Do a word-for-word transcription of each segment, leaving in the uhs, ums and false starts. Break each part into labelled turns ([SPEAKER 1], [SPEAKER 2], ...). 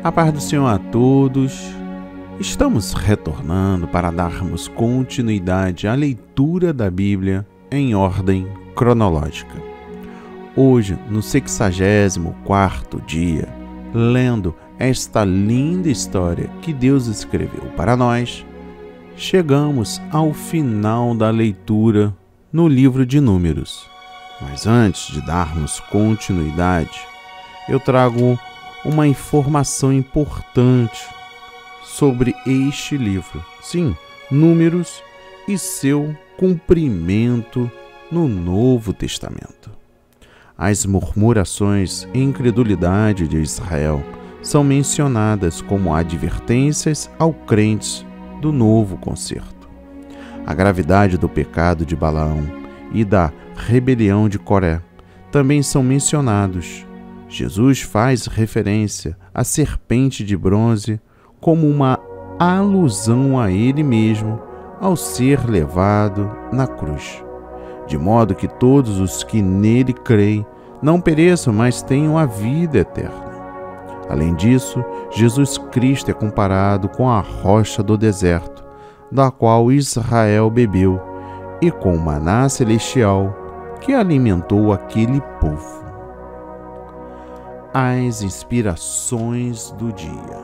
[SPEAKER 1] A paz do Senhor a todos. Estamos retornando para darmos continuidade à leitura da Bíblia em ordem cronológica. Hoje, no sexagésimo quarto dia, lendo esta linda história que Deus escreveu para nós, chegamos ao final da leitura no livro de Números. Mas antes de darmos continuidade, eu trago uma informação importante sobre este livro. Sim, Números e seu cumprimento no Novo Testamento. As murmurações e incredulidade de Israel são mencionadas como advertências aos crentes do novo concerto. A gravidade do pecado de Balaão e da rebelião de Coré também são mencionados. Jesus faz referência à serpente de bronze como uma alusão a ele mesmo ao ser levado na cruz, de modo que todos os que nele creem não pereçam, mas tenham a vida eterna. Além disso, Jesus Cristo é comparado com a rocha do deserto, da qual Israel bebeu, e com o maná celestial que alimentou aquele povo. As inspirações do dia.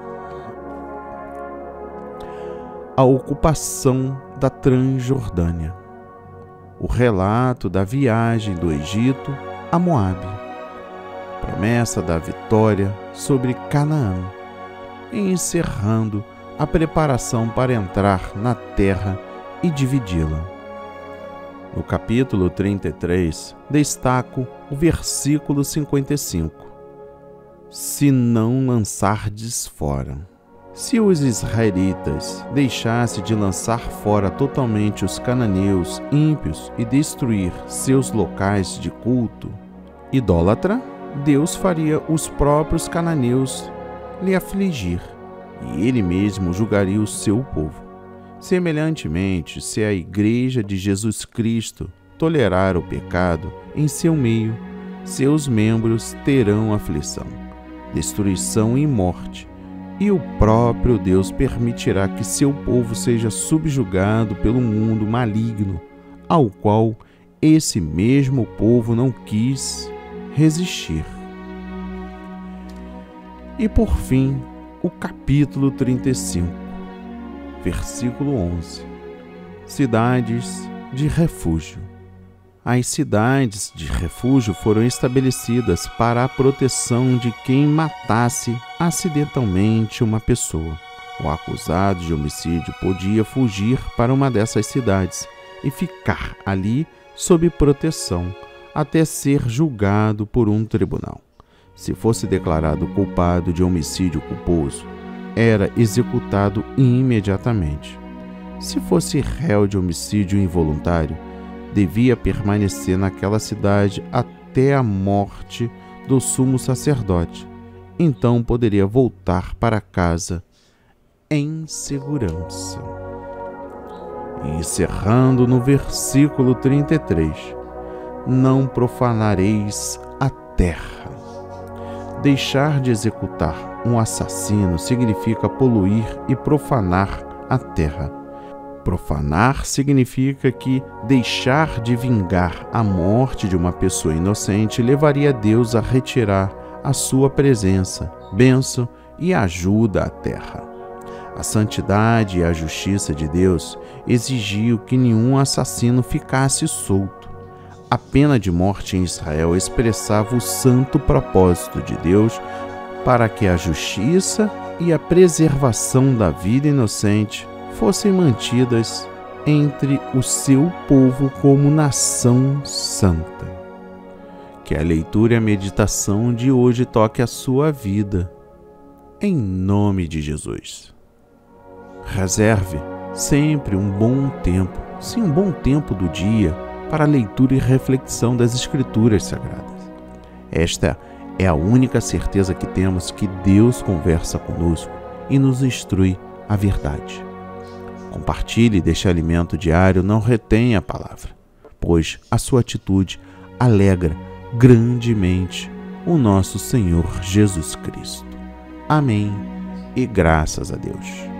[SPEAKER 1] A ocupação da Transjordânia. O relato da viagem do Egito a Moabe. Promessa da vitória sobre Canaã. E encerrando a preparação para entrar na terra e dividi-la. No capítulo trinta e três, destaco o versículo cinquenta e cinco. Se não lançardes fora. Se os israelitas deixassem de lançar fora totalmente os cananeus ímpios e destruir seus locais de culto idólatra, Deus faria os próprios cananeus lhe afligir, e ele mesmo julgaria o seu povo. Semelhantemente, se a Igreja de Jesus Cristo tolerar o pecado em seu meio, seus membros terão aflição, destruição e morte, e o próprio Deus permitirá que seu povo seja subjugado pelo mundo maligno, ao qual esse mesmo povo não quis resistir. E por fim, o capítulo trinta e cinco, versículo onze. Cidades de refúgio. As cidades de refúgio foram estabelecidas para a proteção de quem matasse acidentalmente uma pessoa. O acusado de homicídio podia fugir para uma dessas cidades e ficar ali sob proteção até ser julgado por um tribunal. Se fosse declarado culpado de homicídio culposo, era executado imediatamente. Se fosse réu de homicídio involuntário, devia permanecer naquela cidade até a morte do sumo sacerdote. Então poderia voltar para casa em segurança. E encerrando no versículo trinta e três, não profanareis a terra. Deixar de executar um assassino significa poluir e profanar a terra. Profanar significa que deixar de vingar a morte de uma pessoa inocente levaria Deus a retirar a sua presença, bênção e ajuda à terra. A santidade e a justiça de Deus exigiu que nenhum assassino ficasse solto. A pena de morte em Israel expressava o santo propósito de Deus para que a justiça e a preservação da vida inocente fossem mantidas entre o seu povo como nação santa. Que a leitura e a meditação de hoje toque a sua vida, em nome de Jesus. Reserve sempre um bom tempo, sim, um bom tempo do dia para a leitura e reflexão das Escrituras Sagradas. Esta é a única certeza que temos que Deus conversa conosco e nos instrui a verdade. Compartilhe deste alimento diário, não retenha a palavra, pois a sua atitude alegra grandemente o nosso Senhor Jesus Cristo. Amém e graças a Deus.